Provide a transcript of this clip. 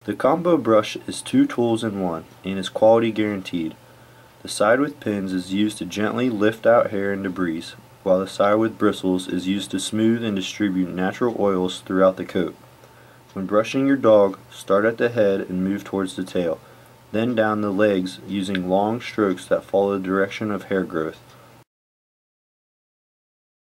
The combo brush is two tools in one and is quality guaranteed. The side with pins is used to gently lift out hair and debris, while the side with bristles is used to smooth and distribute natural oils throughout the coat. When brushing your dog, start at the head and move towards the tail, then down the legs using long strokes that follow the direction of hair growth.